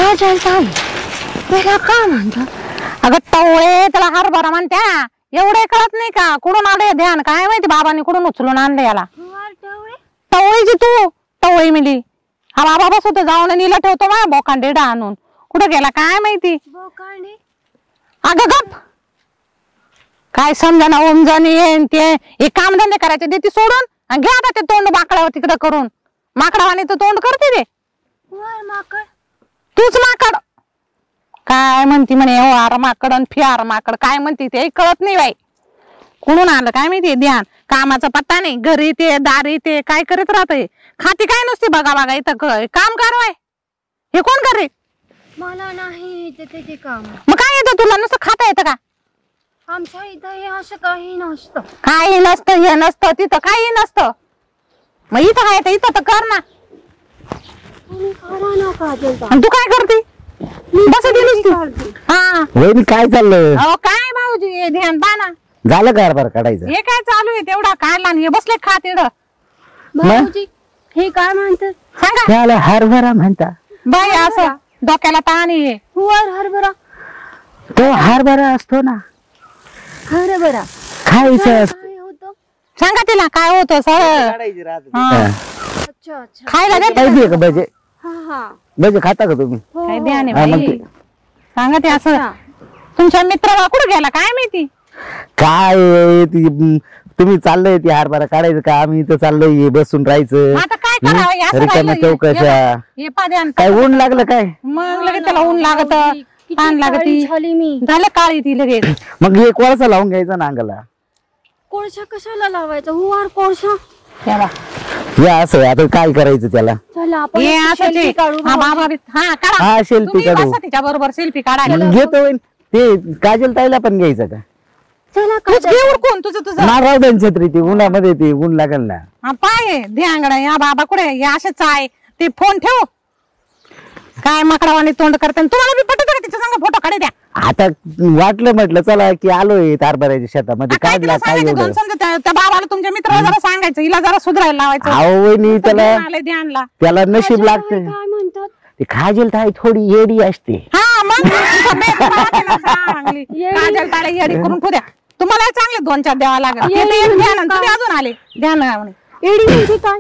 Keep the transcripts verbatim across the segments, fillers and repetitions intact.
काजल ताई त्याला काय म्हणतात अगं टवळे त्याला हरभरा म्हणत्या एवढे कळत नाही का कुठून आले ध्यान काय माहिती बाबांनी कुठून उचलून आणलं याला टवळीची तू टवळी मिली हा बाबा बसवत जाऊन नीला ठेवतो माझ्या बोकांडेडा आणून कुठं गेला काय माहिती अगं गप काय समजा ना ओमजानी येईन ते हे कामधंदे करायचे ते ती सोडून आणि घ्या आता ते तोंड माकडावर तिकडं करून माकडावाने तर तोंड करते ते माकड तूच माकड काय म्हणती म्हणे हो आर माकड आणि फियार माकड काय म्हणती ते कळत नाही बाई कुठून आलं काय माहिती ध्यान कामाचा पत्ता नाही घरी ते दारी ते काय करत राहतय खाती काय नसते बघा बघा इथं काम करवाय हे कोण करे मला नाही येते ते काम मग काय येतं तुला नुसतं खाता येतं का आमच्या इथं हे असं काही नसतं काही नसतं हे नसतं तिथं काही नसतं मग इथं काय येतं इथं तर कर ना करा ना काजल ताई. आणि तू काय करते बस नुसती हा वहिनी काय चाललं अहो काय भाऊजी ध्यान बाना झालं का हरभरा काढायचं हे काय चालू आहे तेवढा काढला आणि हे बसले खात एवढं भाऊजी हे काय म्हणतात सांगा त्याला हरभरा म्हणता बाई असं डोक्याला ताण आहे हुवार हरभरा तो हरभरा असतो ना हरभरा खायचं असतं. काय होतं सांगा तिला काय होतं सर अच्छा अच्छा खायला देते पाहिजे का भजे हा हा भजे खाता का तुम्ही हो, काय हो. ध्यान आहे हा, मग बाई ते- सांगा ते असं तुमच्या मित्राला कुठं गेला काय माहिती काय आहे ती म, तुम्ही चाललंय ती हरभरा काढायचं का आम्ही इथं चाललोय बसून राहायचं मग आता काय करावं हे असं रिकाम्या राहिलं. चौकशा हे पा ध्यान काय ऊन लागलं काय मग लगेच त्याला ऊन लागत किती ताण लागत काळी झाली मी झालं काळी ती लगेच मग एक कोळसा लावून घ्यायचा ना अंगाला कोळसा कशाला लावायचा हुवार कोळसा तेव्हा. या असं आता काय करायचं त्याला चला आपण हे एक असंच selfie आहे. काढू हा भाऊजी. बाबा बी- हा काढा हा, selfie तुम्ही काढू. बसा तिच्या बरोबर सेल्फी काढायला मग घेतो वहिनी. ते काजल ताईला पण घ्यायचं का चला तूच काजल घे उरकून तुझं तुझं माराव त्यांनी छत्री ती उन्हामध्ये ती ऊन लागल ना हा पाय ध्यान या बाबा कुठे हे असेच आहे ते फोन ठेव काय माकडावाने तोंड करते तुम्हाला बी पटत का तिच्या संग फोटो काढे द्या आता वाटलं म्हटलं चला की आलोय हरभऱ्याच्या शेतामध्ये काय काढला तिला काय सांगायचं एवढं दोन समजा त्या त्या बाबाला तुमच्या मित्राला जरा सांगायचं हिला जरा सुधारायला लावायचं अहो वहिनी त्याला ध्यान आलंय ध्यानला त्याला नशीब काजल लागते ताई काय म्हणतात ती खाजल ताई थोडी येडी असते हा मग तुमचा बेत मला तिला चांगली काजल ताळे येडी करून ठेवू तुम्हाला चांगले दोन चार द्यावा लागेल हे तर एक ध्यान आणि तुम्ही अजून आले ध्यान म्हणे एडी म्हणजे काय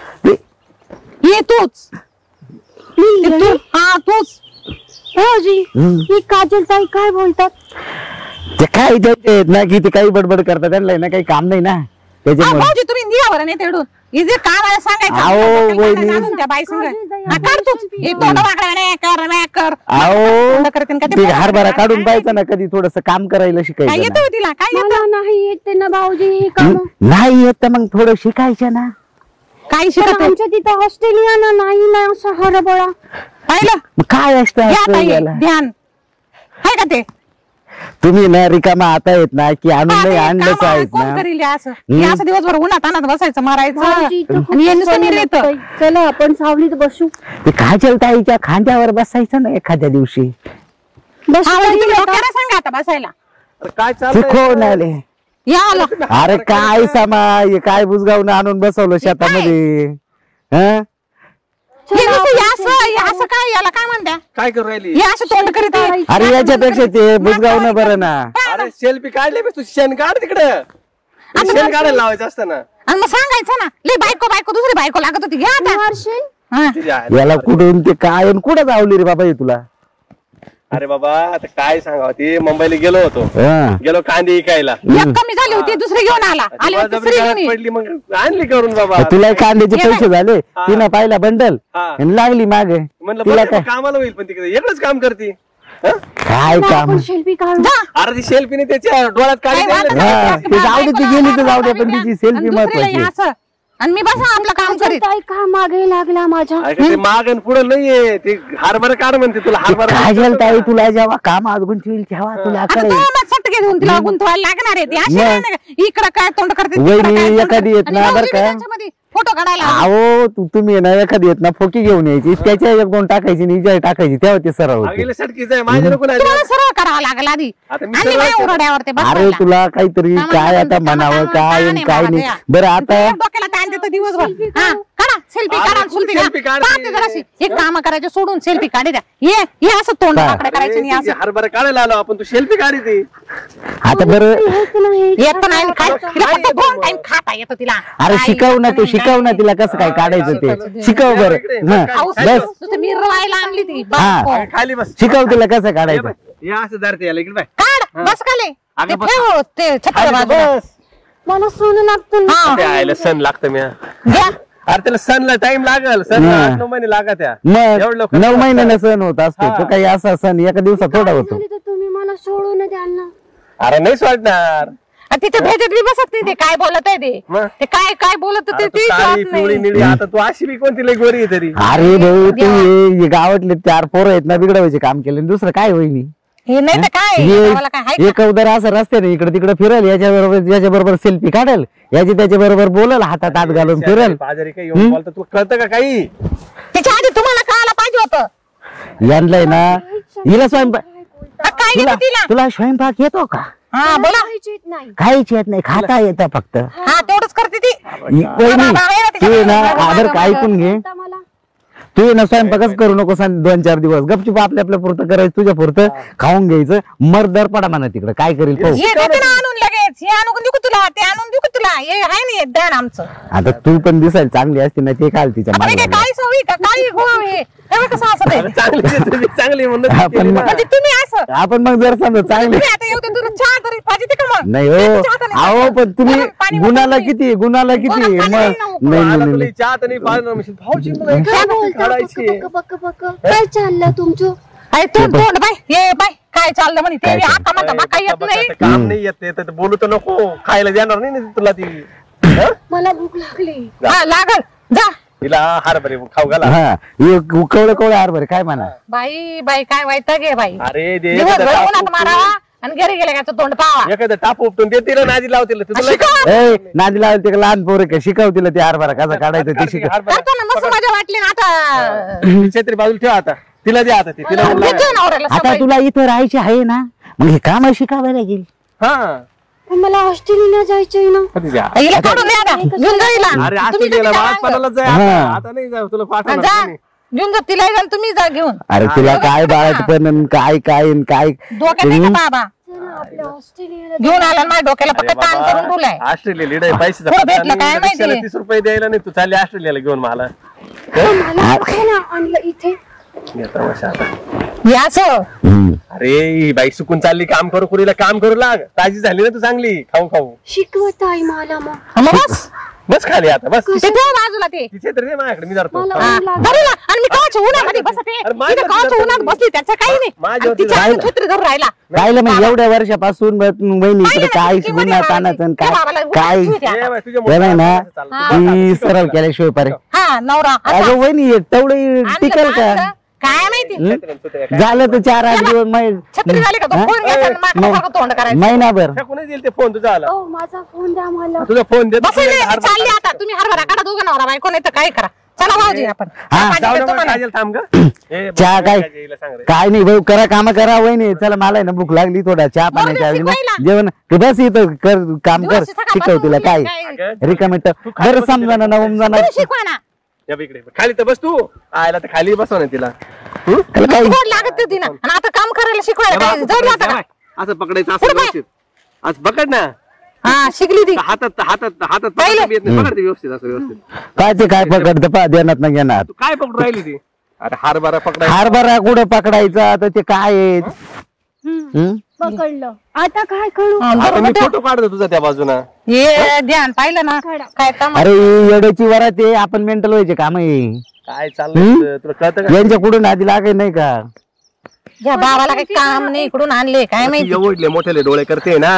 ते- ये तूच मी ते तू हा तूच भाऊजी हम्म. ही काजल ताई काय बोलतात ते काय त्याचे ना की ते काही बडबड करतात त्यांना ना काही काम नाही ना हा, त्याच्यामुळे भाऊजी तुम्ही निया बरं नाही तेवढून हे जे काम आहे सांगायचं अहो, डोक्याला वहिनी. ताण अजून त्या बाई संग हा, काढ तूच हे तोंड वाकडं नाही कर नाही कर अहो तोंड करते का ते ते पोरं हरभरा करतात? काढून पाहायचं ना कधी थोडस काम करायला काय शिकायचं येतं ना. हो तिला काय येतं मला नाही येते ना भाऊजी ही काम हं? नाही येत तर मग थोडं शिकायचं ना काय शिकत आमच्या तिथं ऑस्ट्रेलियाना नाही ना असा हरभरा पाहिलं मग काय असतं घ्या असं ताई, याला? ध्यान आहे का ते तुम्ही ना रिकामा आता येत ना की आणून हा, नाही ते आणलंच कामं आहेत कोण ना करील हे असं हे असं दिवसभर उन्हात आणत बसायचं मारायचं भाऊजी इथं खूप आणि हे नुसतं सवय निर्मित लागते. चला आपण सावलीत बसू ते खाजल ताईच्या खांद्यावर बसायचं ना एखाद्या दिवशी बसू डोक्याला सांगा आता बसायला काय शिकवून आले या आलं अरे काय सामा हे काय बुजगावून आणून बसवलं शेतामध्ये हं? हे नुसतं हे असं हे असं काय याला काय म्हणत्या काय करू राहिली हे असं तोंड करीत आहे. अरे याच्यापेक्षा ते बुजगावणं बरं ना अरे सेल्फी काढले तू शेण काढ तिकडं शेण काढायला लावायचं असतं ना आणि मग सांगायचं ना लय बायको बायको दुसरी बायको लागत होती घ्या आता वर्षन हा. तुझ्या आईला. याला कुठून ते काय आणि कुठं जावली रे बाबा हे तुला अरे बाबा आता काय सांगावं ते मुंबईला गेलो होतो हं. गेलो कांदे विकायला एक कमी झाली होती दुसरी घेऊन आला आले बळजबरी दुसरी घेऊन गळ्यात ये. पडली मग आणली करून बाबा तुला कांद्याचे ये पैसे झाले हा. तिनं पाहिला बंडल हा. आणि लागली मागे म्हणलं तिला बरं, काय कामाला होईल पण तिकडे एकच काम करते हं? काय काम आपण सेल्फी काढू जा. अरे ती सेल्फीने त्याच्या डोळ्यात काय काढली वाटत त्याला. नाही. हा, ते जाऊ दे, ती गेली तर जाऊ दे, पण तिची selfie आणि दुसरीला महत्वाची. हे असं. आणि मी बसा आपलं काम काजल करीत ताई का मागे लागला माझ्या अरे ते माग आणि पुढे नाहीये ते हरभरा काढ म्हणते तुला हरभरा काजल ताई तुला जेव्हा काम अजून ठेवील तेव्हा तुला आता कळेल तो मग सटके देऊन तिला गुंतवायला लागणार आहे ते अशी मग. नाही ना का, इकडं काय तोंड करते वहिनी तिकडं काय तोंड एखादी करते. येत आणि ना, भाऊजी बरं बी का? त्यांच्यामध्ये फोटो काढायला अहो तू तुम्ही ना एखादी येत ना फोकी घेऊन यायची त्याच्या एक दोन टाकायची आणि हिच्या टाकायची तेव्हा ते सरळ होते गेले सटकीच आहे माझे नको तुम्हाला सरळ करावं लागेल आधी आता मी आणि सरळ नाही केलं. उरड्यावर ते अरे बसवायला. तुला काहीतरी कामाला काय आता कामाला म्हणावं कामाला काय काय आणि नाही काय बाबा नाही त्या. बरं आता ते डोक्याला ताण देतं दिवसभर हा काढा सेल्फी अरे, काढा खूप सेल्फी selfie काढते. पाहते जराशी हे काम करायचे सोडून सेल्फी काढी द्या ये ये असं तोंड काय? वाकडं करायचं नाही असं हरभरा काढायला आलो आपण तू सेल्फी काढी ती आता बरं येत पण आहे काय तिला फक्त दोन टाइम खाता येतं तिला अरे काय शिकव ना येत तू नाही, शिकव काय ना तिला कसं काय काढायचं ते शिकव बरं हा अहो, बस नुसतं मिरवायला आणली ती हा. बाप. खाली बस शिकव तिला कसं काढायचं या असं धरते याला इकडे बाय काढ बस खाली अगं ते बस. ठेव ते छत्र खाली बाजूला बस मला सोनं लागतं ना. हा ते आयला सण लागतं मी घ्या अरे त्याला सणला टाइम लागल सण हा. आठ नऊ महिने लागत त्या मग एवढं लवकर नऊ महिन्याने सण होत असतो हा. तो काही असा सण एका दिवसात थोडा होतो झाली तर तुम्ही मला सोडून द्याल ना. अरे नाही सोडणार आणि तिच्या भेजत बी बसत नाही ते काय बोलत आहे ते मग? ते काय काय बोलत अरे ते तू ती काळी कळत पिवळी नाही निळी आता तू अशी बी कोणती लई गोरी आहे तरी अरे भाऊ तू हे- हे गावातले चार पोरं आहेत ना बिघडवायचे काम केले दुसरं काय होईनी हे नाही तर काय हे गावाला काय हाय का? एक उदर असं रस्त्याने इकडे तिकडे फिरल याच्या बरोबर याच्या बरोबर सेल्फी काढेल याची त्याच्या बरोबर बोलल हातात हात घालून फिरल बाजारी काही येऊन बोलतो तू कळतं का काही तिच्या आधी तुम्हाला कळायला पाहिजे होतं यांना ना हिला स्वयंपाक हा, काय तुला येतं तिला तुला स्वयंपाक येतो का हा बोला खायची नाही. काहीच येत नाही खाता येतं फक्त हा तेवढंच करते ती इ- वहिनी, तू ये ना आदर का ऐकून घे आता मला तू ये ना स्वयंपाकच करू नको सांग दोन चार दिवस गपचूप आपल्या आपल्या पुरतं करायचं तुझ्या पुरतं खाऊन घ्यायचं मरदर पडा म्हणा तिकडे काय करील पाहू हे देते ना आणून लगेच हे आणून देऊ का तुला ते आणून देऊ का तुला हे आहे ना हे ध्यान आमचं आता तू पण दिसायला चांगली असती ना ते काल तिच्या अरे काय मागे काळी सवयी का काळी गोळ हे हे बघ कसं असं ते. चांगली आहे तुम्ही, चांगली आहे म्हणून आपण केली ना. म्हणजे तुम्ही असं आपण मग जर समजा चांगले तुम्ही आता येऊ तुला चहा तरी पाहिजे का मग नाही ते हो तुझ्या हाताने अहो पाहिजे. पण तुम्ही गरम पाणी गुणाला वापरून किती गुणाला किती गुणाला मग पाणी नाही नको. नाही आला नाही तुला नाही. चहा तर नाही पाहिलं म्हणशील, भाऊजी मला एक काय चहा बोलता काढायची आहे. पक्क पक्क पक्क पक्क. काय चाललं तुमचं? अरे तोंड तोंड बाय ये बाय काय चाललं म्हणे ते काय चाललं? आता माझा बाका येत नाही बघा, काम नाही येत ते, तर बोलू तर नको खायला देणार नाही ना तुला ती हं? मला भूक लागली. हा लागल जा तिला हरभरे खाऊ घाला हा कवळे कवळे हार बरे काय म्हणा बाई बाई काय वाईट घे बाई अरे दे दिवस एखादं टाप उन्हात मारावा आणि घरी गेले का तोंड पावा उपटून- एखादं टाप उपटून दे तिला नादी लावतील तुला शिकवा. ए नादी लावल ते लहान पोरं काय शिकव तिला ते हरभरा कसा काढायचं ते शिकव करतो ना मस्त मजा वाटली ना आता छत्री बाजूला ठेवा आता तिला द्या आता ती तिला म्हणून लावा. देतो नवऱ्याला आता सवय. तुला इथं राहायची आहे ना मग हे काम शिकावं लागेल हा पण मला ऑस्ट्रेलियाला जायचंय ना. कधी द्या. हिला काढून द्या आता. घेऊन जा हिला. अरे तुम्ही ऑस्ट्रेलियाला तुम्ही बाळापणालाच जाय हा. आता. आता नाही जाऊ तुला हा, पाठवणार जा नाही. घेऊन जा तिला जा तुम्ही जा घेऊन अरे तुला काय बाळात पण आणि काय काय आणि काय डोक्यात नाही का बाबा चला आपल्या ऑस्ट्रेलियाला घेऊन आला ना माझ्या डोक्याला अरे फक्त ताण करून ठेवलाय बाबा, ऑस्ट्रेलिया लीड आहे पैसे कुठं भेटलं काय माहिती? तीस रुपये द्यायला नाही तू चालली ऑस्ट्रेलियाला घेऊन मला मला कशाला आणलं इथे? ये तमाशा आता. हे असं हम्म. अरे ही बाई सुकून चालली काम करू करूला काम करू लाग ताजी झाली ना तू चांगली खाऊ खाऊ शिकवत आहे मला मग. हा, मग बस बस खाली आता बस ते ठेव बाजूला ते तिथे तर दे माझ्याकडे मी धरतो मला हा, ऊन लागलं. धरू ना. आणि मी कवाच्या उन्हामध्ये बसते अरे माझ्या तिथे कवाच्या वरती उन्हात धरतो बसली त्याचं काही नाही माझ्या आणि तिच्या वरती हातात छत्री धरून राहिला पाहिलं मग एवढ्या वर्षापासून वहिनी इकडे काय गुन्हा तानाचं आणि काय काय ए बाई, तुझ्या त्याला आहे ना मोठ्या ती सरळ केल्याशिवाय पारे हा नवरा असा. अगं वहिनी तेवढी आणलं टिकल का? का आणलं? काय माहिती हं? झालं तर चार आठ दिवस मै- छत्री झाली का तो हं? फोन घ्यायचा आणि माकडं मग- माकडं तोंड करायचं महिनाभर कोणी देईल ते फोन तुझा आला ओ माझा फोन द्या मला. तुझा फोन देतो बस चालली आता तुम्ही हरभरा काढा दोघं नवरा बायको नाही तर काय करा चला भाऊजी आपण हा, पाणी जाऊ देतो नको, म्हणा. काजल थांब ग ए, चहा बघ, काय काजल, हिला सांग रे. काय नाही भाऊ करा काम करा वहिनी चला मला आहे ना भूक लागली थोडा चहा पाण्याच्या ऐवजी ना शिकवायला. जेवण बस इथं कर काम कर दिवस सकाळपासून शिकव तिला काय काय- रिकामी खाली बरं बस समजा ना नवम जाणार तुम्ही शिकवा ना या बघ इकडे खाली तर बस तू आयला तर खाली बसव ना तिला हं? त्याला काय गोड लागत होती ना आणि आता काम करायला या शिकवायला बघ, काय असं जड पकडायचं, जातं या का? बघ. असं पकडायचं पुढं असं बाय. व्यवस्थित असं पकड ना हा शिकली ती हातात हातात हातात पाहिलं? पकडता येत नाही पकड ते व्यवस्थित असं व्यवस्थित काय ते काय पकडतं पा देणार ना घेणार तू काय पकडून राहिली ती अरे हारभरा पकडायचा हरभरा कुठं पकडायचा तर ते काय आहे? हं? पकडलं. आता काय करू? हा, आता बरोबर मी ठेव. फोटो काढतो तुझा त्या बाजूला हे ध्यान पाहिलं ना काय तमाशा. अरे येड्याची वरात आहे आपण मेंटल व्हायचे काम आहे काय चाललंय तुझं? तुला कळतं का यांच्या कुठून आधी लागाय नाही का या बाबाला काही काम नाही इकडून आणले काय ती माहिती एवढले मोठेले डोळे करते ना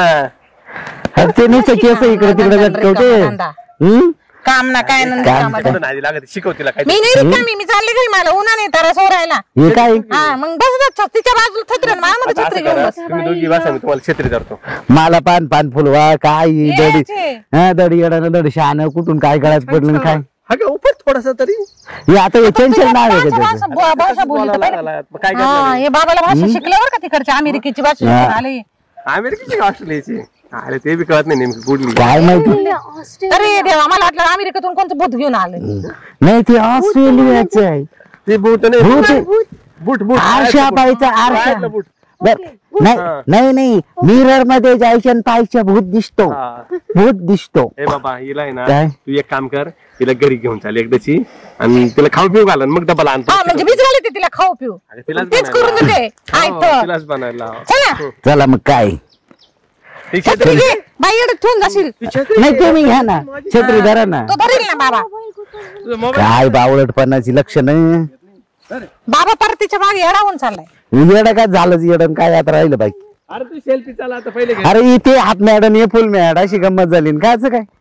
अरे ते नुसतं केस इकडे तिकडे लटकवते धंदा. हं? काम ना काय ना काम कामाचं. कुठं नादी लागत शिकव तिला काय मी नाही रिकामी मी चालले घरी मला उन्हा नाही तर सोरायला हे काय हा मग बस बस तिच्या बाजूला छत्री माझ्यामध्ये आता छत्री असं घेऊन करा, बस तुम्ही दोघी बसा मी तुम्हाला छत्री धरतो मला पान पान फुलवा काय ही दडी यायचे. हा दडी येणार दडी शहाणं कुठून काय गळ्यात पडलं आणि काय हा का उपट थोडासा तरी हे आता हे चंचल नाव आहे का भाषा- त्याचं? भाषा- भाषा बोलली तर बोलायला पहिले. लागला. मग काय हा, करणार हे बाबाला भाषा शिकल्यावर का तिकडची अमेरिकेची भाषा हा. शिकून आले अमेरिकेची का ऑस्ट्रेलियाची अरे ते बी कळत नाही नेमकी कुठली काय माहिती ऑस्ट्रेलिया अरे देवा मला वाटलं अमेरिकेतून कोणतं भूत घेऊन आलं नाही ते ऑस्ट्रेलियाचं आहे ते बूट नाही भूत आहे. बूट बूट आरशा पायचा आरशा पायातलं बूट बर नाही नाही नाही मिरर मध्ये जायच्या पायच्या भूत दिसतो हा. भूत दिसतो ए बाबा हिला आहे ना काय? तू एक काम कर तिला घरी घेऊन चाल एकदाची आणि तिला खाऊ पिऊ घाल आणि मग डबल आणतो हा म्हणजे मीच घालते तिला खाऊ पिऊ अरे तिलाच तेच करून देते हो, आयतं. तिलाच बनायला लाव. चला चला मग काय ती छत्री छत्री घे बाई एवढं ठेवून जाशील नाही तुम्ही घ्या ना छत्री धरा ना तो धरील ना बाबा तुझा मोबाईल काय बावळटपणाची लक्षणं बाबा परत तिच्या मागे येडावून चाललाय येडं काय झालंच येडं काय आता राहिलं बाई अरे तू सेल्फी चाला आता पहिले घे. अरे इथे हाफ मॅड आणि हे फुल मॅड अशी गंमत झाली न कायचं काय